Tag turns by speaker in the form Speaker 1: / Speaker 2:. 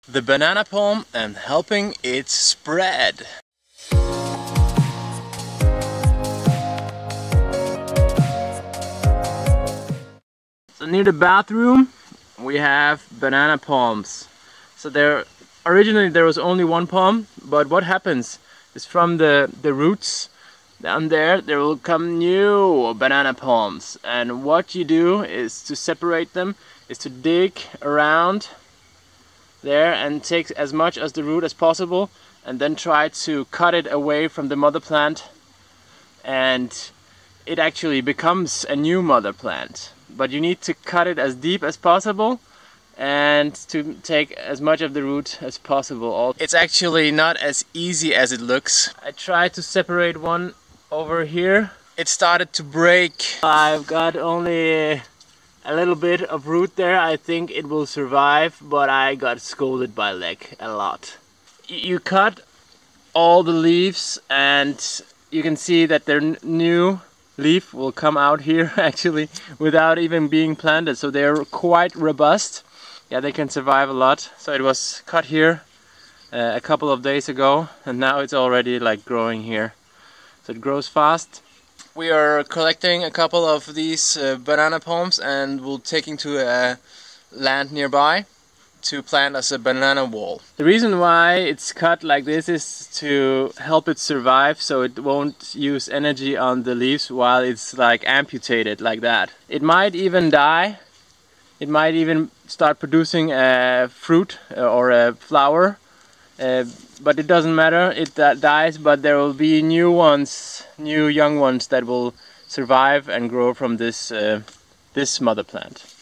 Speaker 1: the banana palm and helping it spread. So near the bathroom we have banana palms. So originally there was only one palm, but what happens is from the roots down there will come new banana palms, and what you do is to separate them is to dig around there and take as much as the root as possible and then try to cut it away from the mother plant, and it actually becomes a new mother plant. But you need to cut it as deep as possible and to take as much of the root as possible. It's actually not as easy as it looks. I tried to separate one over here. It started to break. I've got only a little bit of root there. I think it will survive, but I got scolded by Lek a lot. You cut all the leaves and you can see that their new leaf will come out here actually without even being planted, so they're quite robust. Yeah, they can survive a lot. So it was cut here a couple of days ago, and now it's already like growing here. So it grows fast. We are collecting a couple of these banana palms and we'll taking to a land nearby to plant as a banana wall. The reason why it's cut like this is to help it survive, so it won't use energy on the leaves while it's like amputated like that. It might even die. It might even start producing a fruit or a flower, but it doesn't matter. It dies, but there will be new ones, new young ones that will survive and grow from this this mother plant.